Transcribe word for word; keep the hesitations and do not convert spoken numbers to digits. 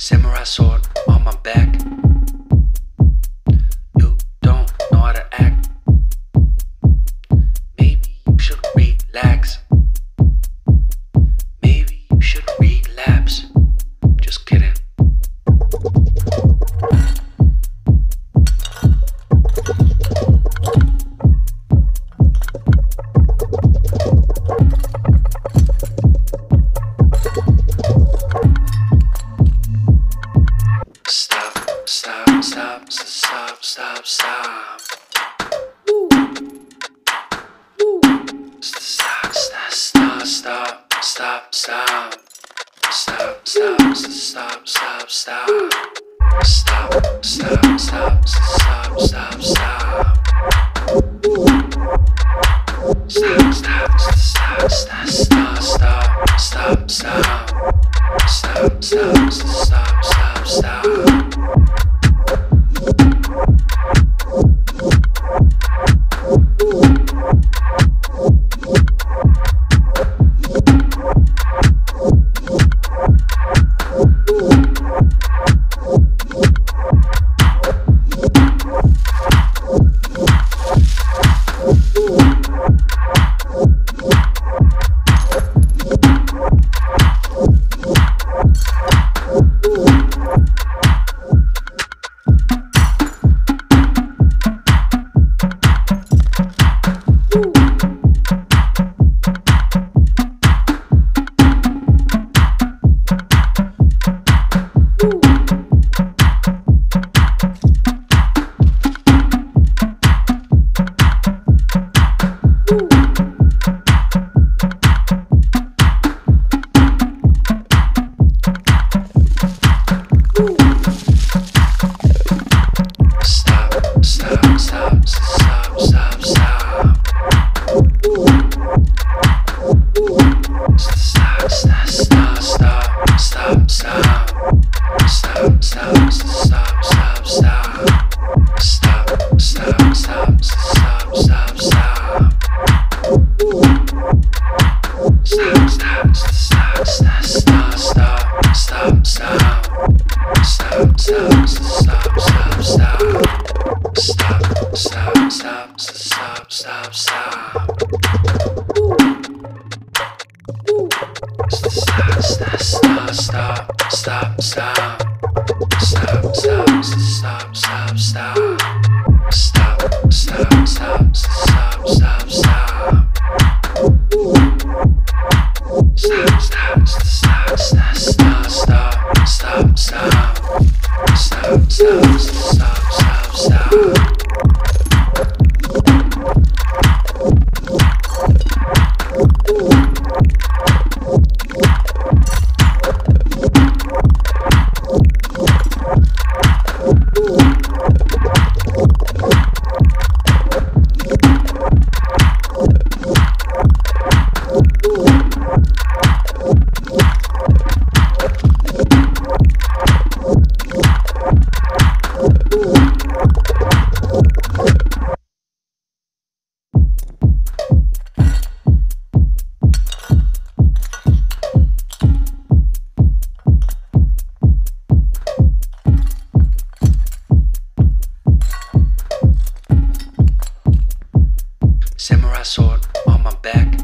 Samurai sword on my back. You don't know how to act. Maybe you should relax. Maybe you should relapse. Just kidding. Stop, stop, stop, stop, stop, stop. Woo. Woo. Stop, stop, stop, stop, stop, stop. Stop, stop, stop, stop, stop. Stop, stop, stop, stop, stop, stop. Woo. Stop, stop, stop, stop, stop, stop, stop, stop. Stop, stop, stop, stop, stop. Samurai sword on my back.